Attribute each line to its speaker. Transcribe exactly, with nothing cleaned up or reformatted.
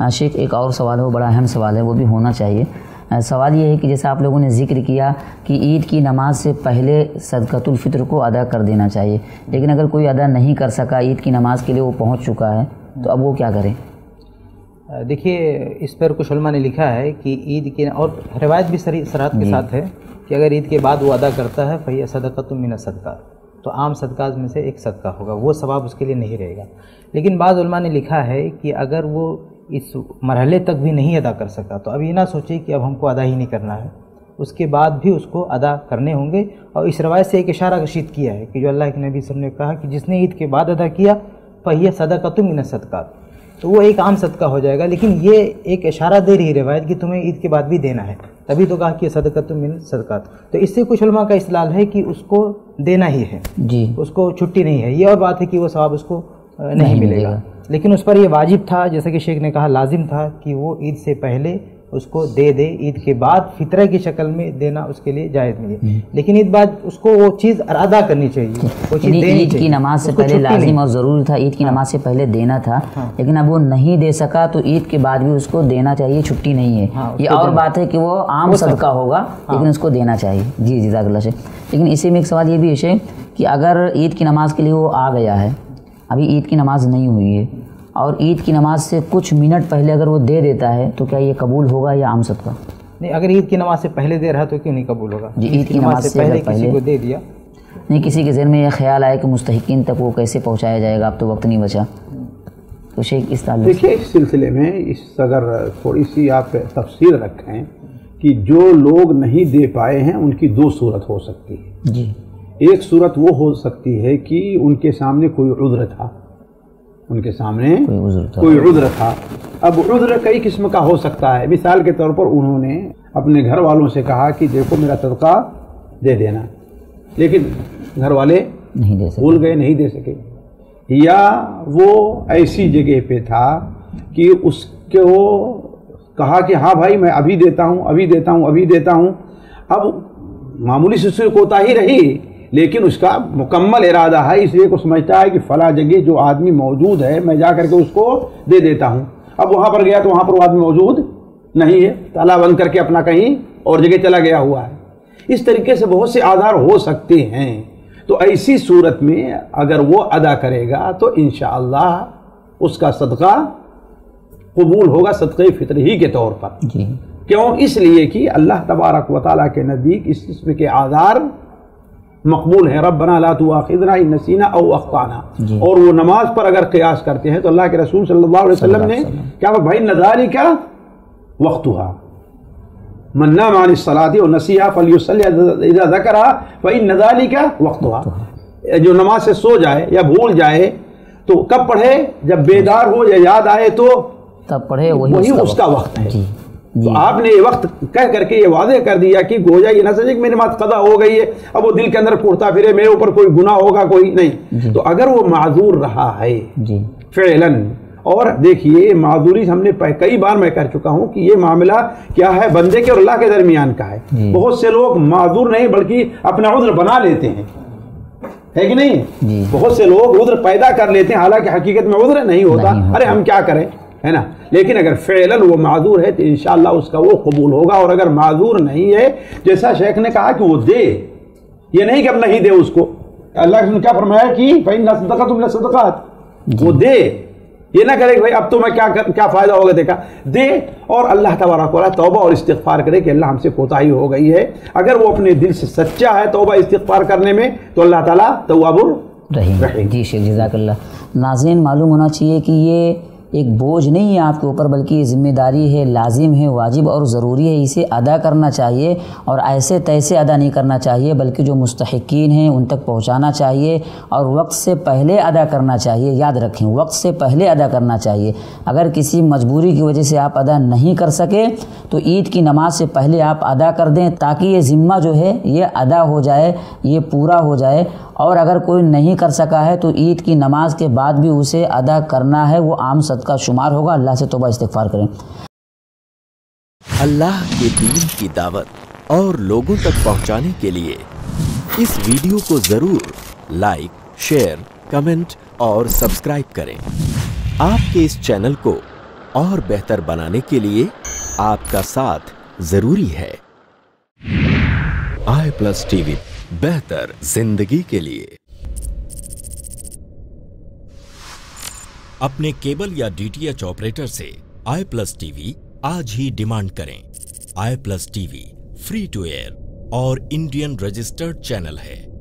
Speaker 1: شیخ ایک اور سوال ہے، وہ بڑا اہم سوال ہے، وہ بھی ہونا چاہیے۔ سوال یہ ہے کہ جیسا آپ لوگوں نے ذکر کیا کہ عید کی نماز سے پہلے صدقۃ الفطر کو ادا کر دینا چاہیے، لیکن اگر کوئی ادا نہیں کر سکا، عید کی نماز کے لیے وہ پہنچ چکا ہے، تو اب وہ کیا کریں؟
Speaker 2: دیکھیے اس پر کچھ علماء نے لکھا ہے کہ عید کے، اور روایت بھی صراحت کے ساتھ ہے کہ اگر عید کے بعد وہ ادا کرتا ہے فہی صدقۃ من الصدقات، تو عام صدقات میں سے ایک صدقہ ہوگا، وہ ثواب اس کے لیے نہیں رہے گا۔ لیکن بعض علماء نے لکھا ہے کہ اگر وہ اس مرحلے تک بھی نہیں ادا کر سکا تو اب یہ نہ سوچے کہ اب ہم کو ادا ہی نہیں کرنا ہے، اس کے بعد بھی اس کو ادا کرنے ہوں گے۔ اور اس روایت سے ایک اشارہ کشید کیا ہے کہ جو اللہ کے نبی صلی اللہ علیہ وسلم نے کہا کہ جس نے عید کے بعد ادا کیا فہی صدقۃ من الصدقات، تو وہ ایک عام صدقہ ہو جائے گا۔ لیکن یہ ایک اشارہ دے رہی ہے روایت کہ تمہیں عید کے بعد بھی دینا ہے، تبھی تو کہا کہ صدقۃ من الصدقات۔ تو اس سے کچھ علماء کا استدلال ہے کہ اس کو دینا ہی ہے، جی اس کو چھٹی نہیں ہے۔ یہ اور بات ہے کہ وہ ثواب اس کو نہیں ملے گا، لیکن اس پر یہ واجب تھا، جیسا کہ شیخ نے کہا لازم تھا کہ وہ عید سے پہلے اس کو دے دے، عید کے بعد فطرہ کی شکل میں دینا اس کے لیے جائز نہیں ہے، لیکن عید بعد اس کو وہ چیز ادا کرنی چاہیے، وہ چیز دینی چاہیے۔ عید کی نماز سے پہلے لازم اور ضروری تھا، عید کی نماز سے پہلے دینا تھا، لیکن اب وہ نہیں دے سکا تو عید کے بعد بھی اس کو دینا چاہیے، چھٹی نہیں ہے۔ یہ اور بات ہے کہ وہ عام صدقہ ہوگا لیکن اس کو دینا چاہیے۔ جی جزاک اللہ شیخ۔ لیکن اسی میں ایک سوال یہ بھی ہے شیخ کہ اگر عید کی نماز کے لیے وہ آ گیا ہے، ابھی عید کی نماز نہیں ہوئی ہے، اور عید کی نماز سے کچھ منٹ پہلے اگر وہ دے دیتا ہے تو کیا یہ قبول ہوگا یا عام صدقہ؟ نہیں، اگر عید کی نماز سے پہلے دے رہا تو کیوں نہیں قبول ہوگا؟
Speaker 1: جی عید کی نماز سے پہلے
Speaker 2: کسی کو دے دیا،
Speaker 1: نہیں کسی کے ذہن میں یہ خیال آئے کہ مستحقین تک وہ کیسے پہنچایا جائے گا، اب تو وقت نہیں بچا، تو شیخ اس تعلق
Speaker 3: دیکھیے اس سلسلے میں اس اگر تھوڑی سی آپ تفصیل رکھیں کہ جو لوگ نہیں دے پائے ہیں ان کی دو صورت ہو سکتی ہے۔
Speaker 1: جی
Speaker 3: ایک صورت وہ ہو سکتی ہے کہ ان کے سامنے کوئی عذر تھا، ان کے سامنے کوئی عذر تھا۔ اب عذر کئی قسم کا ہو سکتا ہے، مثال کے طور پر انہوں نے اپنے گھر والوں سے کہا کہ دیکھو میرا صدقہ دے دینا، لیکن گھر والے
Speaker 1: نہیں دے سکے،
Speaker 3: بھول گئے، نہیں دے سکے، یا وہ ایسی جگہ پہ تھا کہ اس کو کہا کہ ہاں بھائی میں ابھی دیتا ہوں ابھی دیتا ہوں ابھی دیتا ہوں، اب معمولی سے اس سے کوتاہی رہی لیکن اس کا مکمل ارادہ ہے، اس لیے کو سمجھتا ہے کہ فلاں جگہ جو آدمی موجود ہے میں جا کر کے اس کو دے دیتا ہوں۔ اب وہاں پر گیا تو وہاں پر وہ آدمی موجود نہیں ہے، تالا بند کر کے اپنا کہیں اور جگہ چلا گیا ہوا ہے۔ اس طریقے سے بہت سے آدھار ہو سکتے ہیں، تو ایسی صورت میں اگر وہ ادا کرے گا تو انشاءاللہ اس کا صدقہ قبول ہوگا، صدقہ فطر ہی کے طور پر۔
Speaker 1: جی
Speaker 3: کیوں؟ اس لیے کہ اللہ تبارک و تعالیٰ کے نزدیک اس قسم کے آدھار مقبول ہے، ربنا لا تؤاخذنا ان نسینا او اخطانا، اور وہ نماز پر اگر قیاس کرتے ہیں تو اللہ کے رسول صلی اللہ علیہ وسلم نے کیا بھائی ذالک وقتها من نام عن الصلاة ونسیها فلیصلی اذا ذکرها فإن ذالک وقتها، جو نماز سے سو جائے یا بھول جائے تو کب پڑھے؟ جب بیدار ہو یا یاد آئے تو
Speaker 1: تب پڑھے،
Speaker 3: وہی اس کا وقت ہے۔ تو آپ نے یہ وقت کہہ کر کے یہ واضح کر دیا کہ گویا یہ نہ سمجھے کہ میری نماز قضا ہو گئی ہے، اب وہ دل کے اندر پھرتا پھرے میرے اوپر کوئی گناہ ہوگا کوئی نہیں۔ تو اگر وہ معذور رہا ہے فعلاً، اور دیکھیے معذوری ہم نے کئی بار میں کہہ چکا ہوں کہ یہ معاملہ کیا ہے بندے کے اور اللہ کے درمیان کا ہے۔ بہت سے لوگ معذور نہیں بلکہ اپنا عذر بنا لیتے ہیں، ہے کہ نہیں؟ بہت سے لوگ عذر پیدا کر لیتے ہیں حالانکہ حقیقت میں عذر نہیں ہوتا، ارے ہم کیا کریں، ہے نا؟ لیکن اگر فعلاً وہ معذور ہے تو انشاءاللہ اس کا وہ قبول ہوگا، اور اگر معذور نہیں ہے جیسا شیخ نے کہا کہ وہ دے، یہ نہیں کہ اب نہیں دے اس کو، اللہ نے کیا فرمایا کہ فَإِنَّ صَدَقَةٌ مِنَ الصَّدَقَاتِ، وہ دے، یہ نہ کرے کہ بھائی اب تو میں کیا کیا فائدہ ہوگا، دیکھا دے، اور اللہ تبارک و تعالیٰ توبہ اور استغفار کرے کہ اللہ ہم سے کوتاہی ہو گئی ہے۔ اگر وہ اپنے دل سے سچا ہے توبہ استغفار کرنے میں تو اللہ تعالیٰ تواب الرحیم۔
Speaker 1: جی شیخ جزاک اللہ۔ ناظرین معلوم ہونا چاہیے کہ یہ ایک بوجھ نہیں ہے آپ کے اوپر، بلکہ یہ ذمہ داری ہے، لازم ہے، واجب اور ضروری ہے، اسے ادا کرنا چاہیے، اور ایسے تیسے ادا نہیں کرنا چاہیے بلکہ جو مستحقین ہیں ان تک پہنچانا چاہیے، اور وقت سے پہلے ادا کرنا چاہیے۔ یاد رکھیں وقت سے پہلے ادا کرنا چاہیے۔ اگر کسی مجبوری کی وجہ سے آپ ادا نہیں کر سکے تو عید کی نماز سے پہلے آپ ادا کر دیں، تاکہ یہ ذمہ جو ہے یہ ادا ہو جائے، یہ پورا ہو جائے۔ اور اگر کوئی نہیں کر سکا ہے تو عید کی نماز کے بعد بھی اسے ادا کرنا ہے، وہ عام صدقہ شمار ہوگا۔ اللہ سے توبہ استغفار کریں۔
Speaker 4: اللہ کے دین کی دعوت اور لوگوں تک پہنچانے کے لیے اس ویڈیو کو ضرور لائک، شیئر، کمنٹ اور سبسکرائب کریں۔ آپ کے اس چینل کو और बेहतर बनाने के लिए आपका साथ जरूरी है। आई प्लस टीवी, बेहतर जिंदगी के लिए। अपने केबल या डीटीएच ऑपरेटर से आई प्लस टीवी आज ही डिमांड करें। I plus TV free to air और इंडियन रजिस्टर्ड चैनल है।